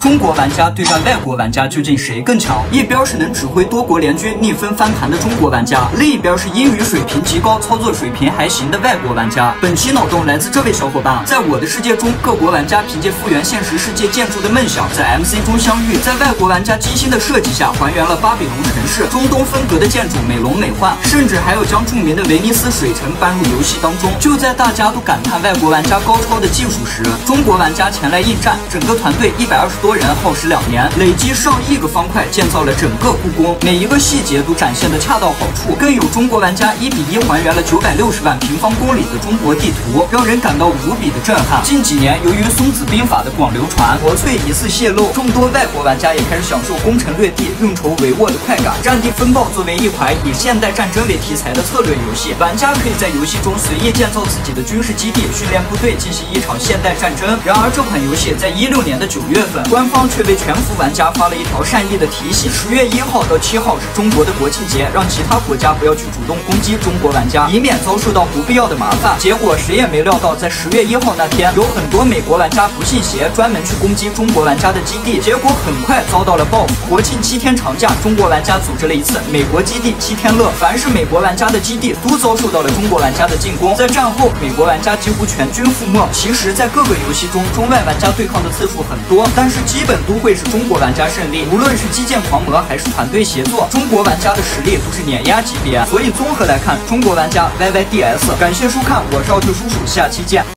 中国玩家对战外国玩家，究竟谁更强？一边是能指挥多国联军逆风翻盘的中国玩家，另一边是英语水平极高、操作水平还行的外国玩家。本期脑洞来自这位小伙伴：在我的世界中，各国玩家凭借复原现实世界建筑的梦想，在 MC 中相遇，在外国玩家精心的设计下，还原了巴比隆城市，中东风格的建筑美轮美奂，甚至还有将著名的威尼斯水城搬入游戏当中。就在大家都感叹外国玩家高超的技术时，中国玩家前来应战，整个团队120多人，耗时2年，累积上亿个方块建造了整个故宫，每一个细节都展现得恰到好处。更有中国玩家1比1还原了960万平方公里的中国地图，让人感到无比的震撼。近几年，由于孙子兵法的广流传，国粹疑似泄露，众多外国玩家也开始享受攻城略地、运筹帷幄的快感。战地风暴作为一款以现代战争为题材的策略游戏，玩家可以在游戏中随意建造自己的军事基地，训练部队，进行一场现代战争。然而，这款游戏在16年的9月份，官方却为全服玩家发了一条善意的提醒：10月1号到7号是中国的国庆节，让其他国家不要去主动攻击中国玩家，以免遭受到不必要的麻烦。结果谁也没料到，在10月1号那天，有很多美国玩家不信邪，专门去攻击中国玩家的基地，结果很快遭到了报复。国庆7天长假，中国玩家组织了一次美国基地7天乐，凡是美国玩家的基地都遭受到了中国玩家的进攻。在战后，美国玩家几乎全军覆没。其实，在各个游戏中，中外玩家对抗的次数很多，但是基本都会是中国玩家胜利。无论是基建狂魔还是团队协作，中国玩家的实力都是碾压级别。所以综合来看，中国玩家 YYDS。感谢收看，我是奥特叔叔，下期见。